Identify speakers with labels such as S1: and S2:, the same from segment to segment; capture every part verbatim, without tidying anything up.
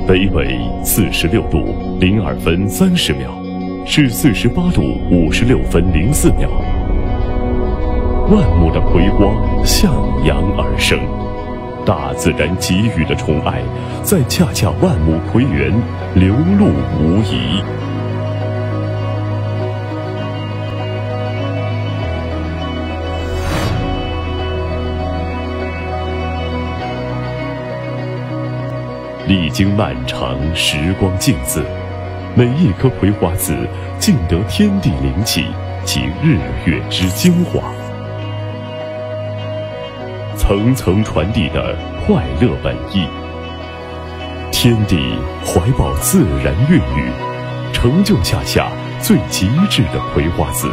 S1: 北纬四十六度零二分三十秒，是四十八度五十六分零四秒。万亩的葵花向阳而生，大自然给予的宠爱，在恰恰万亩葵园流露无遗。历经漫长时光静字，每一颗葵花籽尽得天地灵气及日月之精华，层层传递的快乐本意。天地怀抱自然孕育，成就恰恰最极致的葵花籽。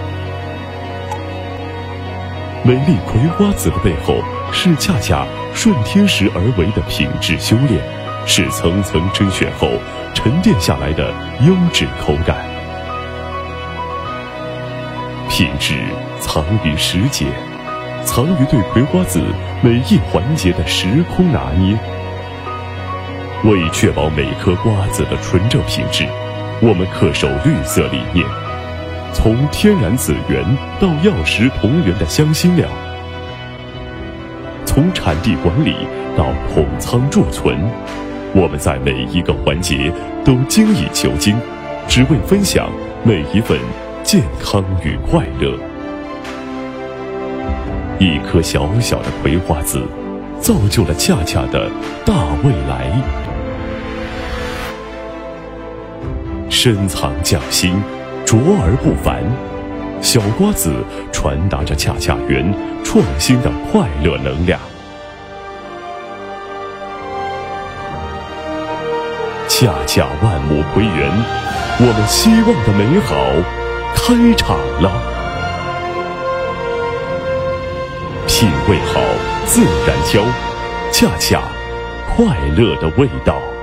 S1: 美丽葵花籽的背后，是恰恰顺天时而为的品质修炼，是层层甄选后沉淀下来的优质口感。品质藏于时节，藏于对葵花籽每一环节的时空拿捏。为确保每颗瓜子的纯正品质，我们恪守绿色理念，从天然籽源到药食同源的香辛料，从产地管理到统仓贮存，我们在每一个环节都精益求精，只为分享每一份健康与快乐。一颗小小的葵花籽，造就了恰恰的大未来。深藏匠心，卓而不凡，小瓜子传达着恰恰园创新的快乐能量。恰恰万亩葵园，我们希望的美好开场了。品味好，自然挑，恰恰快乐的味道。